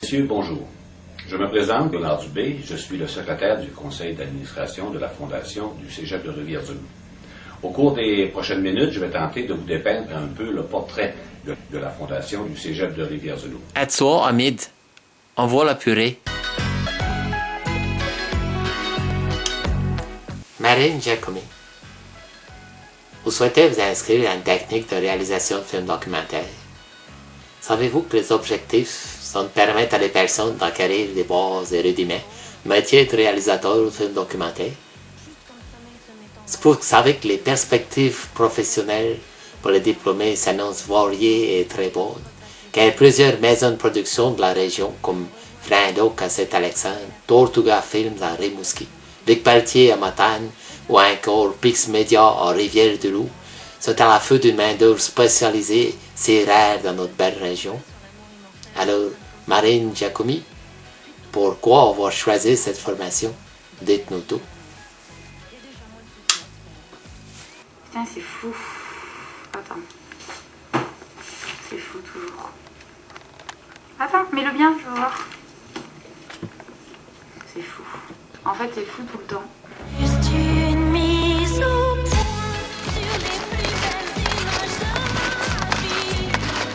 Messieurs, bonjour. Je me présente, Léonard Dubé, je suis le secrétaire du conseil d'administration de la Fondation du Cégep de Rivière-du-Loup. Au cours des prochaines minutes, je vais tenter de vous dépeindre un peu le portrait de la Fondation du Cégep de Rivière-du-Loup. À toi, Hamid. Envoie la purée. Marine Giacomi. Vous souhaitez vous inscrire à une technique de réalisation de films documentaires. Savez-vous que les objectifs sont de permettre à des personnes d'acquérir des bases et rudiments du métier de réalisateur de films documentaires? Vous savez que les perspectives professionnelles pour les diplômés s'annoncent variées et très bonnes, car plusieurs maisons de production de la région comme Frando à Saint-Alexandre, Tortuga Films à Rimouski, Luc Pelletier à Matane ou encore Pix Media à Rivière-du-Loup sont à la feu d'une main-d'œuvre spécialisée si rare dans notre belle région. Alors, Marine Giacomi, pourquoi avoir choisi cette formation? Dites-nous tout. Putain, c'est fou. Attends. C'est fou toujours. Attends, mets-le bien, je veux voir. C'est fou. En fait, c'est fou tout le temps. Juste une mise au point sur les plus belles images de ma vie.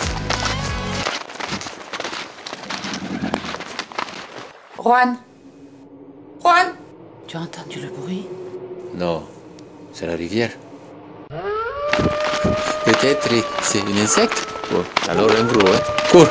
Juan. Juan. Tu as entendu le bruit? Non, c'est la rivière. Peut-être c'est un insecte? Oh, alors un gros, hein? Cours!